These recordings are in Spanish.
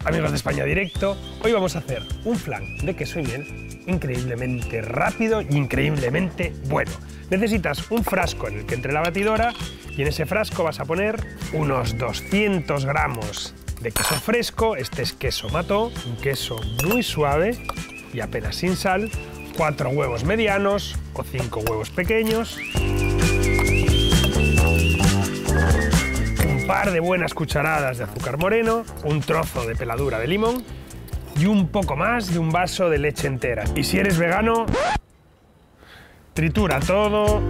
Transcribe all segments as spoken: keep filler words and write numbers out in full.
Amigos de España Directo, hoy vamos a hacer un flan de queso y miel increíblemente rápido y increíblemente bueno. Necesitas un frasco en el que entre la batidora y en ese frasco vas a poner unos doscientos gramos de queso fresco. Este es queso mató, un queso muy suave y apenas sin sal, cuatro huevos medianos o cinco huevos pequeños, un par de buenas cucharadas de azúcar moreno, un trozo de peladura de limón y un poco más de un vaso de leche entera. Y si eres vegano, tritura todo.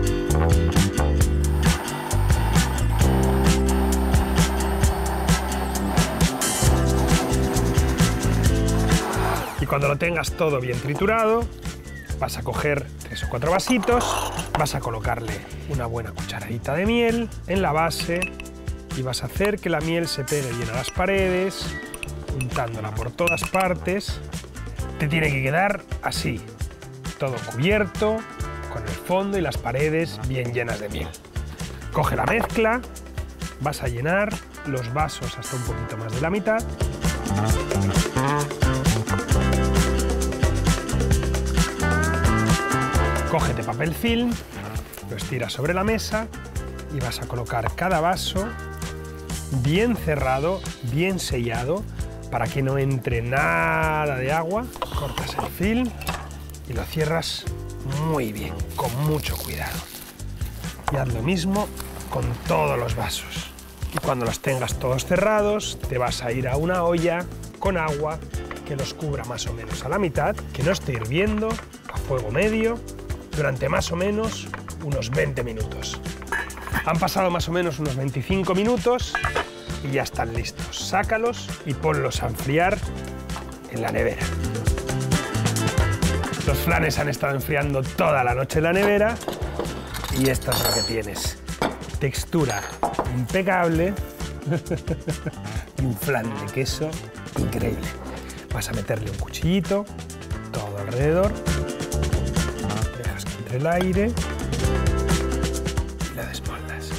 Y cuando lo tengas todo bien triturado, vas a coger tres o cuatro vasitos, vas a colocarle una buena cucharadita de miel en la base y vas a hacer que la miel se pegue bien a las paredes, untándola por todas partes. Te tiene que quedar así, todo cubierto, con el fondo y las paredes bien llenas de miel. Coge la mezcla, vas a llenar los vasos hasta un poquito más de la mitad. Cógete papel film, lo estiras sobre la mesa y vas a colocar cada vaso bien cerrado, bien sellado, para que no entre nada de agua. Cortas el film y lo cierras muy bien, con mucho cuidado. Y haz lo mismo con todos los vasos. Y cuando los tengas todos cerrados, te vas a ir a una olla con agua que los cubra más o menos a la mitad, que no esté hirviendo, a fuego medio, durante más o menos unos veinte minutos. Han pasado más o menos unos veinticinco minutos y ya están listos. Sácalos y ponlos a enfriar en la nevera. Los flanes han estado enfriando toda la noche en la nevera y esto es lo que tienes. Textura impecable y un flan de queso increíble. Vas a meterle un cuchillito todo alrededor. Dejas que entre el aire y la desmoldas.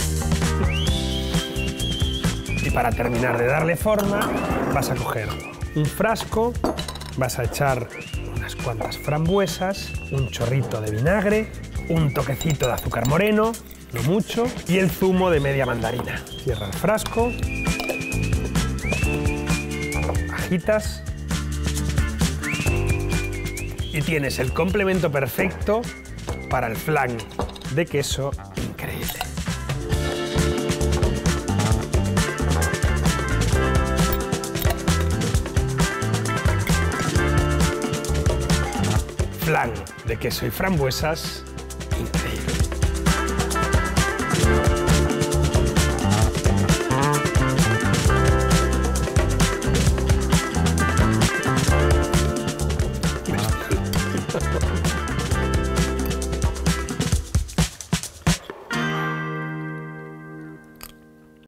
Y para terminar de darle forma, vas a coger un frasco, vas a echar unas cuantas frambuesas, un chorrito de vinagre, un toquecito de azúcar moreno, no mucho, y el zumo de media mandarina. Cierra el frasco, agitas y tienes el complemento perfecto para el flan de queso increíble. Flan de queso y frambuesas increíble.